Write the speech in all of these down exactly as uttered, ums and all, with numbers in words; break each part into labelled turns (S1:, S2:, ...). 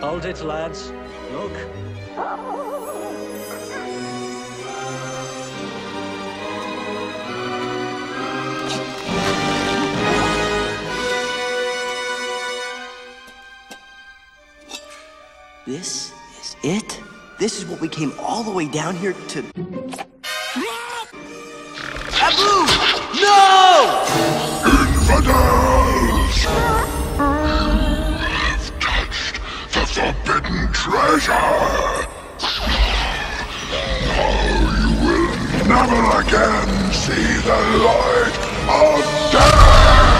S1: Hold it, lads. Look.
S2: This is it? This is what we came all the way down here to... Abu! No!
S3: Infidels! I've touched the forbidden treasure! Now you will never again see the light of day!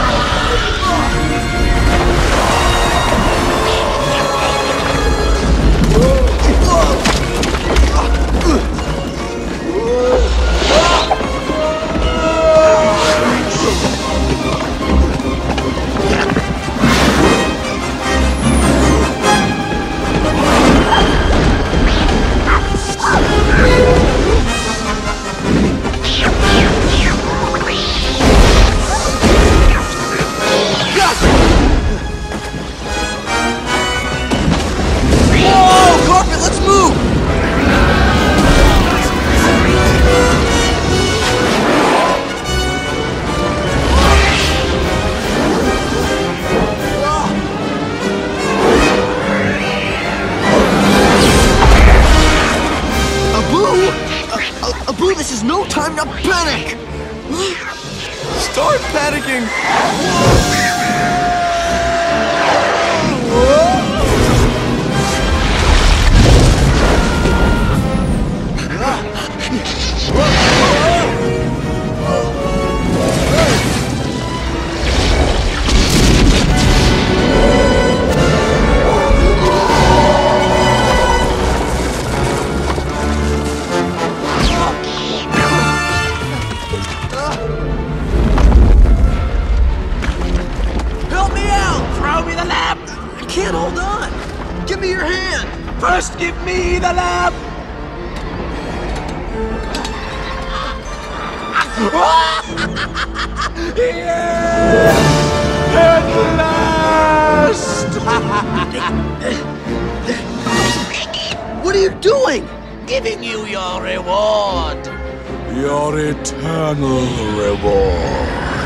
S2: What are you doing?
S4: Giving you your reward.
S3: Your eternal reward.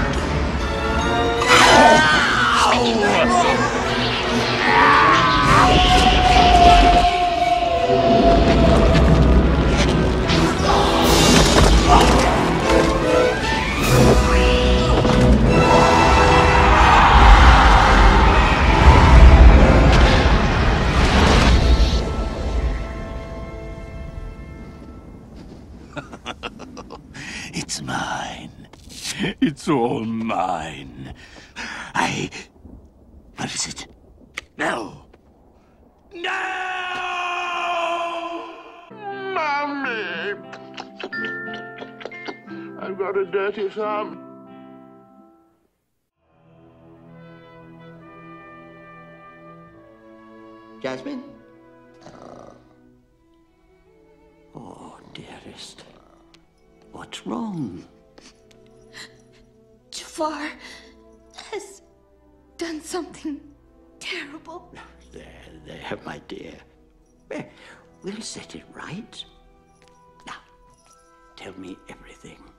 S4: It's mine. It's all mine. I... What is it? No! No!
S3: Mommy! I've got a dirty thumb.
S2: Jasmine? Oh, dearest. What's wrong?
S5: Jafar has done something terrible.
S2: There, there, my dear. We'll set it right. Now, tell me everything.